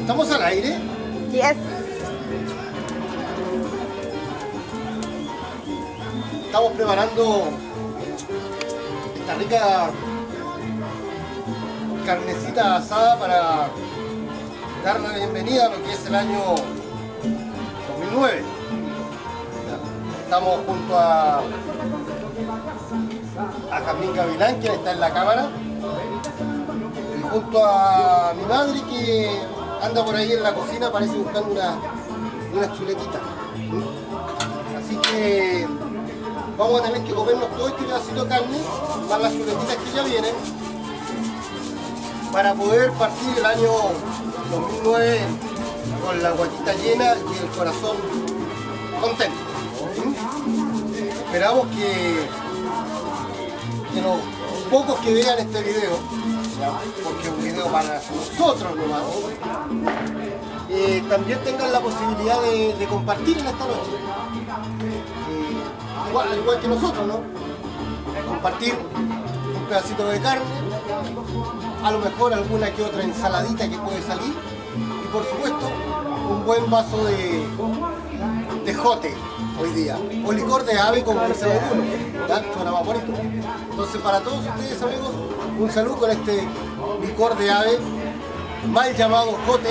¿Estamos al aire? Yes. Estamos preparando esta rica carnecita asada para dar la bienvenida a lo que es el año 2009. Estamos junto a Jazmín Gavilán, que está en la cámara, y junto a mi madre, que anda por ahí en la cocina, parece buscando unas chuletitas. Así que vamos a tener que comernos todo este pedacito de carne, más las chuletitas que ya vienen, para poder partir el año 2009 con la guatita llena y el corazón contento. Esperamos que los pocos que vean este video, porque es un video para nosotros nomás, también tengan la posibilidad de compartir en esta noche. Al igual que nosotros, ¿no? Compartir un pedacito de carne, a lo mejor alguna que otra ensaladita que puede salir, y por supuesto un buen vaso de jote hoy día, o licor de ave, como dice alguno, suena más bonito. Entonces, para todos ustedes, amigos, un saludo con este licor de ave, mal llamado jote,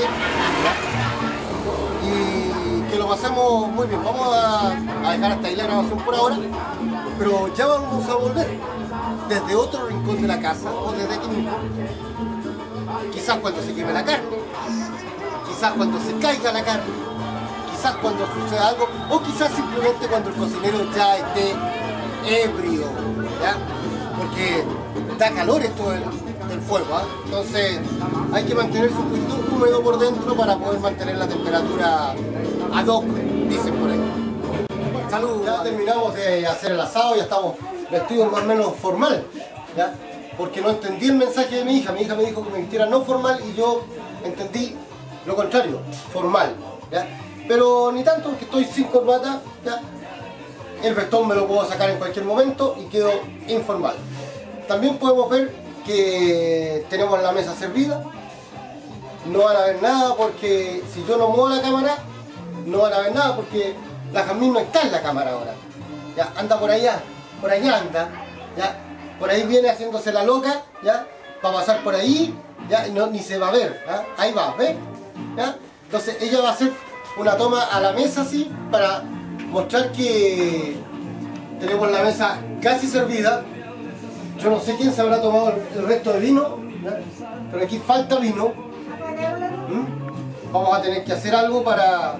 y que lo pasemos muy bien. Vamos a dejar hasta ahí la grabación por ahora, pero ya vamos a volver desde otro rincón de la casa, o desde aquí mismo. Quizás cuando se queme la carne, quizás cuando se caiga la carne, quizás cuando suceda algo, o quizás simplemente cuando el cocinero ya esté ebrio, ¿ya? Porque da calor esto del fuego, ¿eh? Entonces hay que mantenerse un poquito húmedo por dentro para poder mantener la temperatura ad hoc, dicen por ahí. Salud, ya terminamos de hacer el asado, ya estamos vestidos más o menos formal, ¿ya? Porque no entendí el mensaje de mi hija me dijo que me vistiera no formal y yo entendí lo contrario, formal, ¿ya? Pero ni tanto, porque estoy sin corbata, ¿ya? El vestón me lo puedo sacar en cualquier momento y quedo informal. También podemos ver que tenemos la mesa servida. No van a ver nada porque si yo no muevo la cámara, no van a ver nada porque la Jazmín no está en la cámara ahora. Ya, anda por allá anda, ya. Por ahí viene haciéndose la loca, ya, va a pasar por ahí, ya, y no, ni se va a ver, ¿ya? Ahí va, ¿ves? ¿Ya? Entonces ella va a hacer una toma a la mesa así para mostrar que tenemos la mesa casi servida. Yo no sé quién se habrá tomado el resto de vino, ¿ya? Pero aquí falta vino. Vamos a tener que hacer algo para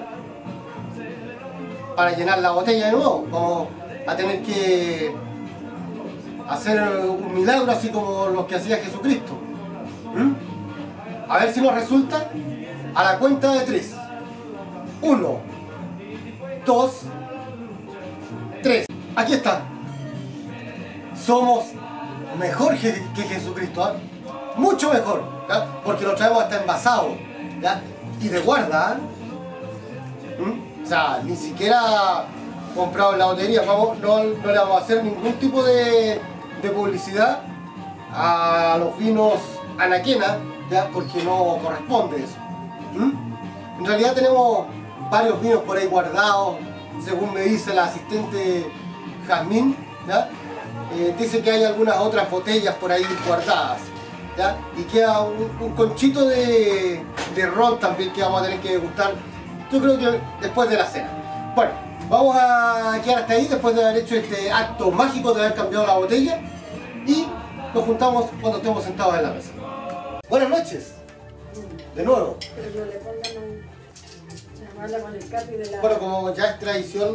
llenar la botella de nuevo. Vamos a tener que hacer un milagro así como los que hacía Jesucristo. A ver si nos resulta. A la cuenta de 3. 1, 2, 3. Aquí está. Somos mejor que Jesucristo, ¿eh? Mucho mejor, ¿ya? Porque lo traemos hasta envasado, ¿ya? Y de guarda, ¿eh? O sea, ni siquiera comprado en la lotería. No le vamos a hacer ningún tipo de publicidad a los vinos Anaquena, ¿ya? Porque no corresponde eso. En realidad tenemos varios vinos por ahí guardados, según me dice la asistente Jazmín, ¿ya? Dice que hay algunas otras botellas por ahí guardadas, ¿ya? Y queda un conchito de ron también que vamos a tener que degustar, yo creo que después de la cena. Bueno, vamos a quedar hasta ahí después de haber hecho este acto mágico de haber cambiado la botella, y nos juntamos cuando estemos sentados en la mesa. Buenas noches, de nuevo. Pero no le pongan la mala con el capi de la... Bueno, como ya es tradición,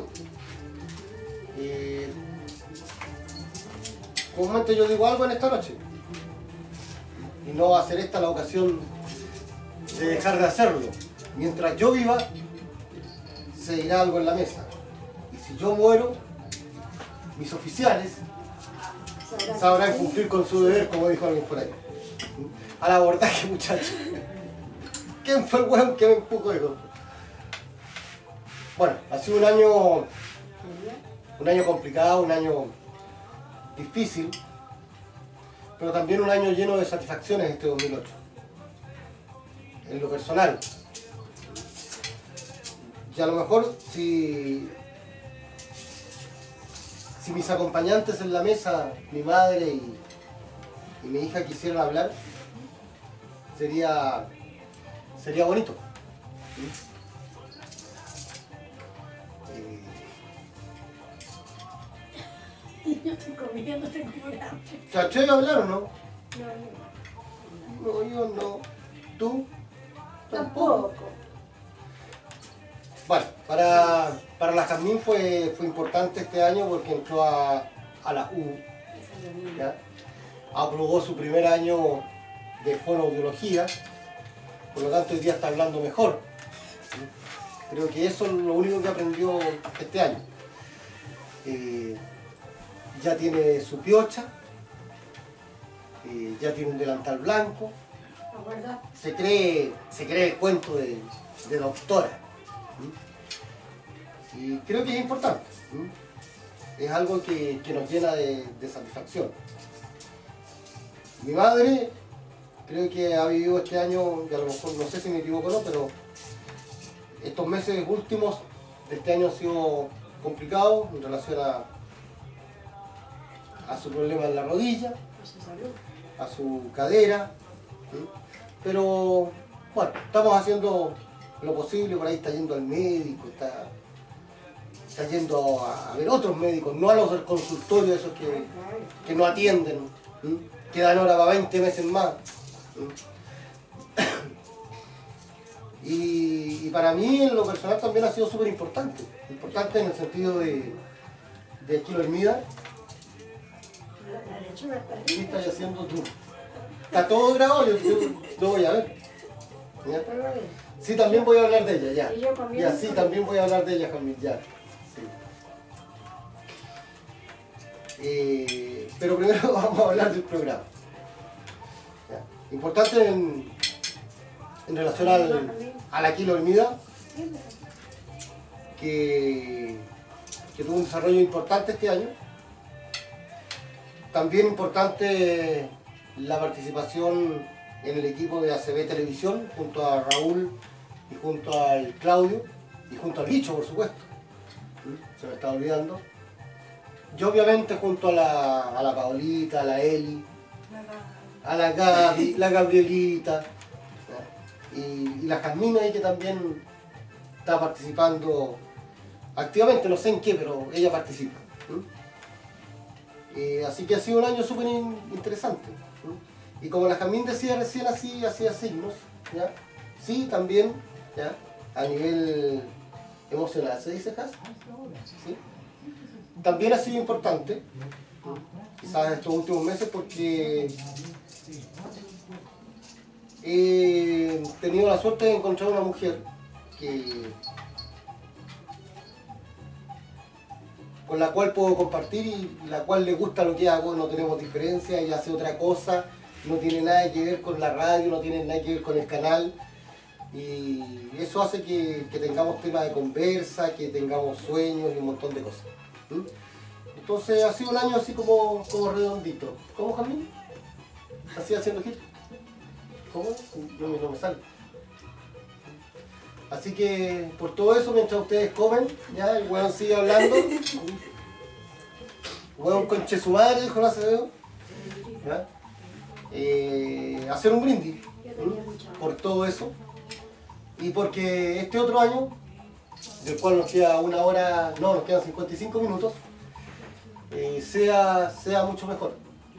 comúnmente yo digo algo en esta noche, y no va a ser esta la ocasión de dejar de hacerlo. Mientras yo viva, se dirá algo en la mesa, y si yo muero, mis oficiales sabrán cumplir con su deber, como dijo alguien por ahí. Al abordaje, muchachos. ¿Quién fue el weón que me empujó, hijo? Bueno, ha sido un año complicado, un año difícil, pero también un año lleno de satisfacciones este 2008. En lo personal, a lo mejor si mis acompañantes en la mesa, mi madre y mi hija quisieran hablar, sería bonito. Yo estoy comiendo, tengo hambre. ¿Se atreve a hablar o no? No, No, yo no. ¿Tú? tampoco. Bueno, para la Jazmín fue importante este año porque entró a la U, ¿ya? Aprobó su primer año de fonoaudiología, por lo tanto hoy día está hablando mejor. Creo que eso es lo único que aprendió este año. Ya tiene su piocha, ya tiene un delantal blanco, ¿Acuerdas? se cree el cuento de doctora. Y creo que es importante. Es algo que nos llena de satisfacción. Mi madre creo que ha vivido este año, y a lo mejor no sé si me equivoco o no, pero estos meses últimos de este año han sido complicados en relación a su problema en la rodilla, A su salud. a su cadera, pero bueno, estamos haciendo lo posible. Por ahí está yendo al médico, está yendo a ver otros médicos, no a los del consultorio, esos que no atienden, que dan hora para 20 meses más. Y para mí en lo personal también ha sido súper importante en el sentido de Kilo Hermida. La lechuga está ¿Qué lista. estás haciendo tú? Está todo grabado, yo lo voy a ver. ¿Ya? Pero bueno, Sí, también voy a hablar de ella, ya. Y yo comiendo. Ya, sí, también voy a hablar de ella, Jamil, ya. Sí. Pero primero vamos a hablar del programa. ¿Ya? Importante en relación a la Kilo Hermida, que tuvo un desarrollo importante este año. También importante la participación en el equipo de ACB Televisión, junto a Raúl y junto al Claudio y junto al Bicho, por supuesto. Se me está olvidando. Yo obviamente junto a la Paolita, a la Eli, a la Gaby, la Gabrielita, ¿ya? Y la Jazmín ahí, que también está participando activamente, no sé en qué, pero ella participa. Así que ha sido un año súper interesante. Y como la Jazmín decía recién, hacía signos, ¿ya? Sí, también, ¿ya? A nivel emocional, ¿se dice, Jaz? ¿Sí? También ha sido importante, quizás estos últimos meses, porque he tenido la suerte de encontrar una mujer con la cual puedo compartir y la cual le gusta lo que hago. No tenemos diferencia, ella hace otra cosa, no tiene nada que ver con la radio, no tiene nada que ver con el canal, y eso hace que tengamos temas de conversa, que tengamos sueños y un montón de cosas. Entonces ha sido un año así como redondito. ¿Cómo, Jamín? ¿Así haciendo hit? ¿Cómo? No me sale. Así que por todo eso, mientras ustedes comen, ya el weón sigue hablando. Weón conche su madre, dijo la Acevedo. ¿Ya? Hacer un brindis por todo eso. Y porque este otro año, del cual nos queda una hora, no, nos quedan 55 minutos, sea mucho mejor.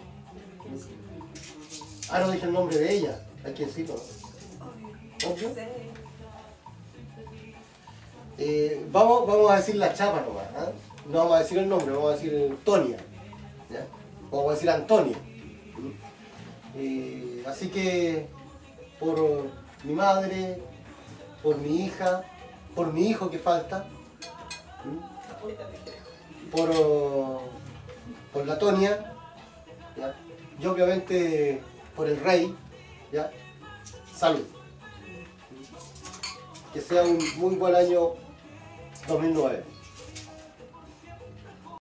Ah, no dije el nombre de ella, hay que decirlo, ¿no? ¿Obvio? Vamos a decir la chapa nomás, ¿eh? No vamos a decir el nombre, vamos a decir Tonia, ¿ya? Vamos a decir Antonia. Así que por mi madre, por mi hija, por mi hijo que falta, por la Tonia, ¿ya? Y obviamente por el rey, ¿ya? Salud. Que sea un muy buen año 2009.